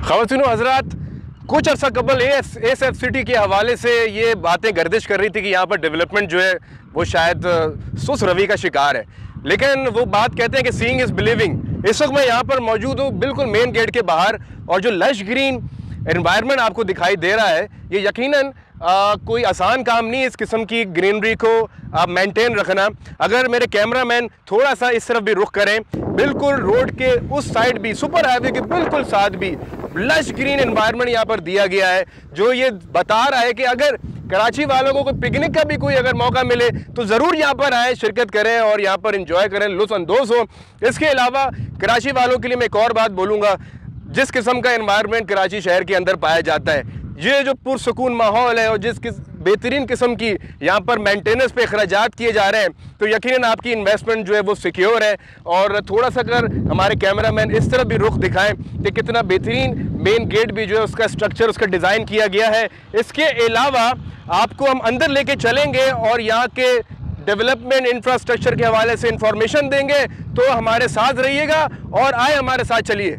ख़वातीन व हज़रात, कुछ अर्सा कबल एएसएफ सिटी के हवाले से ये बातें गर्दिश कर रही थी कि यहाँ पर डेवलपमेंट जो है वो शायद सुस्त रवि का शिकार है, लेकिन वो बात कहते हैं कि सीइंग इज़ बिलीविंग। इस वक्त मैं यहाँ पर मौजूद हूँ बिल्कुल मेन गेट के बाहर, और जो लश ग्रीन एनवायरनमेंट आपको दिखाई दे रहा है ये यकीनन कोई आसान काम नहीं है इस किस्म की ग्रीनरी को मेंटेन रखना। अगर मेरे कैमरामैन थोड़ा सा इस तरफ भी रुख करें, बिल्कुल रोड के उस साइड भी, सुपर हाईवे के बिल्कुल साथ भी लश ग्रीन एनवायरनमेंट यहाँ पर दिया गया है, जो ये बता रहा है कि अगर कराची वालों को कोई पिकनिक का भी कोई अगर मौका मिले तो ज़रूर यहाँ पर आए, शिरकत करें और यहाँ पर इंजॉय करें, लुत्फ़अंदोज़ हो। इसके अलावा कराची वालों के लिए मैं एक और बात बोलूँगा, जिस किस्म का एनवायरनमेंट कराची शहर के अंदर पाया जाता है, ये जो पुरसुकून माहौल है और जिस बेहतरीन किस्म की यहाँ पर मेंटेनेंस पे अखराजात किए जा रहे हैं, तो यकीनन आपकी इन्वेस्टमेंट जो है वो सिक्योर है। और थोड़ा सा अगर हमारे कैमरामैन इस तरफ भी रुख दिखाएं कि कितना बेहतरीन मेन गेट भी जो है उसका स्ट्रक्चर, उसका डिज़ाइन किया गया है। इसके अलावा आपको हम अंदर लेके चलेंगे और यहाँ के डेवलपमेंट इंफ्रास्ट्रक्चर के हवाले से इंफॉर्मेशन देंगे, तो हमारे साथ रहिएगा और आए हमारे साथ चलिए।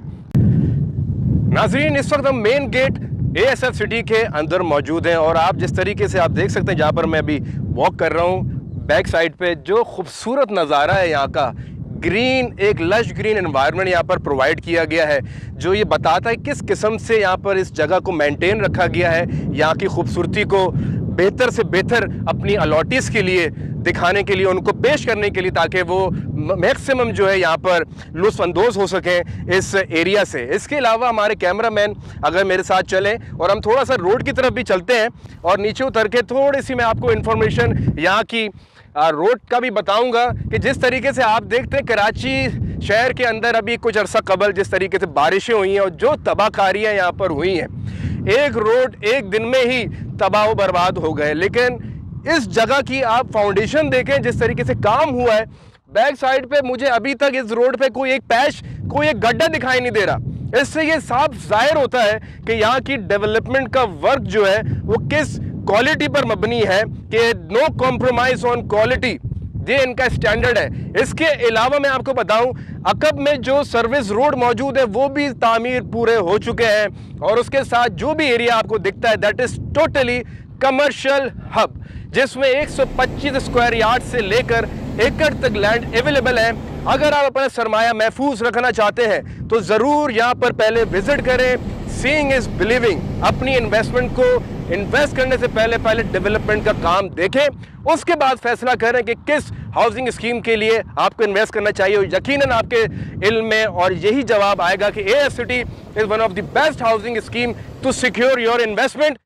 नाज़रीन, इस वक्त हम मेन गेट एएसएफ सिटी के अंदर मौजूद हैं और आप जिस तरीके से आप देख सकते हैं, जहाँ पर मैं अभी वॉक कर रहा हूँ, बैक साइड पे जो खूबसूरत नज़ारा है यहाँ का, ग्रीन, एक लश ग्रीन एनवायरनमेंट यहाँ पर प्रोवाइड किया गया है, जो ये बताता है किस किस्म से यहाँ पर इस जगह को मेंटेन रखा गया है, यहाँ की खूबसूरती को बेहतर से बेहतर अपनी अलॉटीज़ के लिए दिखाने के लिए, उनको पेश करने के लिए, ताकि वो मैक्सिमम जो है यहाँ पर लुत्फ़अंदोज़ हो सकें इस एरिया से। इसके अलावा हमारे कैमरामैन अगर मेरे साथ चलें और हम थोड़ा सा रोड की तरफ भी चलते हैं और नीचे उतर के थोड़ी सी मैं आपको इन्फॉर्मेशन यहाँ की रोड का भी बताऊंगा कि जिस तरीके से आप देखते हैं कराची शहर के अंदर अभी कुछ अरसा कबल जिस तरीके से बारिशें हुई हैं और जो तबाहकारियाँ यहाँ पर हुई हैं, एक रोड एक दिन में ही तबाह बर्बाद हो गए। लेकिन इस जगह की आप फाउंडेशन देखें, जिस तरीके से काम हुआ है, बैक साइड पे मुझे अभी तक इस रोड पे कोई एक पैच, कोई एक गड्ढा दिखाई नहीं दे रहा। इससे ये साफ जाहिर होता है कि यहाँ की डेवलपमेंट का वर्क जो है वो किस क्वालिटी पर मबनी है, कि नो कॉम्प्रोमाइज ऑन क्वालिटी, ये इनका स्टैंडर्ड है। इसके अलावा मैं आपको बताऊं, अकब में जो सर्विस रोड मौजूद है वो भी तामीर पूरे हो चुके हैं, और उसके साथ जो भी एरिया आपको दिखता है that is totally commercial hub, जिसमें 125 स्क्वायर यार्ड से लेकर एकड़ तक लैंड अवेलेबल है। अगर आप अपना सरमाया महफूज रखना चाहते हैं तो ज़रूर यहाँ पर पहले विजिट करें। Seeing is believing. अपनी इन्वेस्टमेंट को इन्वेस्ट करने से पहले डेवलपमेंट का काम देखें, उसके बाद फैसला करें कि किस हाउसिंग स्कीम के लिए आपको इन्वेस्ट करना चाहिए। यकीनन आपके इल्म में और यही जवाब आएगा कि ASF city is one of the best housing scheme to secure your investment.